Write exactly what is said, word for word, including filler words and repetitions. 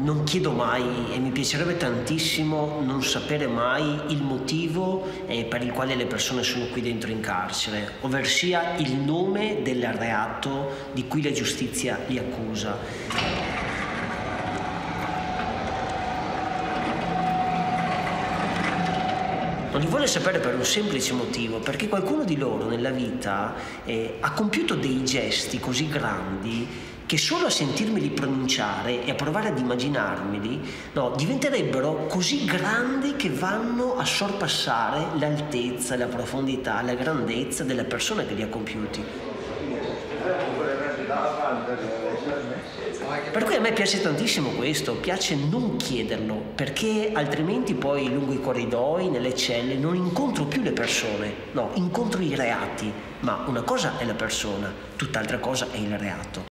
non chiedo mai e mi piacerebbe tantissimo non sapere mai il motivo eh, per il quale le persone sono qui dentro in carcere, ovverssia il nome del reato di cui la giustizia li accusa. Non li vuole sapere per un semplice motivo, perché qualcuno di loro nella vita eh, ha compiuto dei gesti così grandi che solo a sentirmeli pronunciare e a provare ad immaginarmeli, no, diventerebbero così grandi che vanno a sorpassare l'altezza, la profondità, la grandezza della persona che li ha compiuti. Per cui a me piace tantissimo questo, piace non chiederlo, perché altrimenti poi lungo i corridoi, nelle celle, non incontro più le persone, no, incontro i reati, ma una cosa è la persona, tutt'altra cosa è il reato.